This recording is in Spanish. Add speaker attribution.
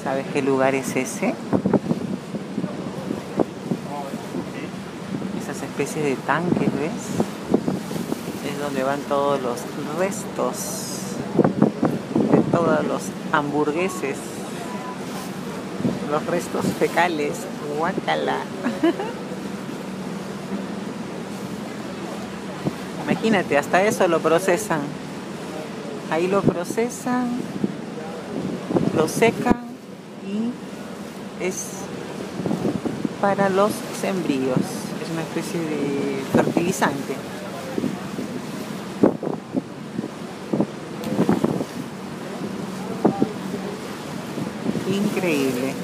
Speaker 1: ¿Sabes qué lugar es ese? Esas especies de tanques, ¿ves? Es donde van todos los restos de todos los hamburgueses, los restos fecales. Guácala. Imagínate, hasta eso lo procesan. Ahí lo procesan, lo secan y es para los sembríos. Es una especie de fertilizante. Increíble.